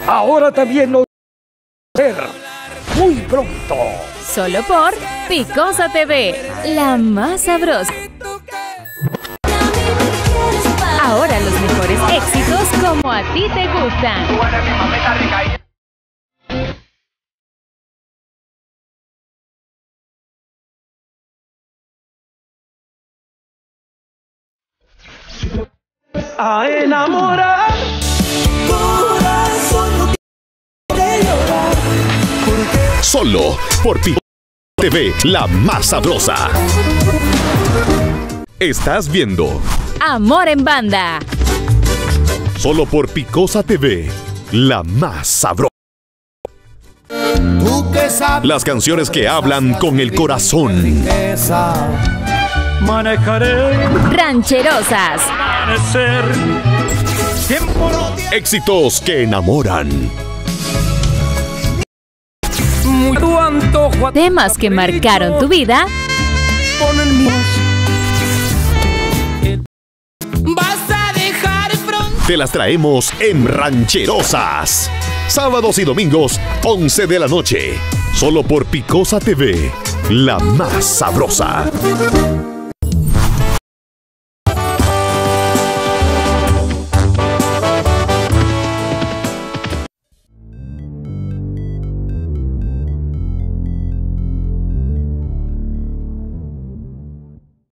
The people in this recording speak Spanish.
Ahora también lo ver muy pronto. Solo por Picosa TV, la más sabrosa. Ahora los mejores éxitos como a ti te gustan. A enamorar. Solo por Picosa TV, la más sabrosa. Estás viendo Amor en Banda. solo por Picosa TV, la más sabrosa. Las canciones que hablan con el corazón. Manejaré Rancherosas. amanecer. Tiempo no tiene Éxitos que enamoran. mucho antojo. Temas que marcaron tu vida. Ponen más. Vas a dejar pronto. Te las traemos en Rancherosas. Sábados y domingos, 11 de la noche. Solo por Picosa TV, la más sabrosa.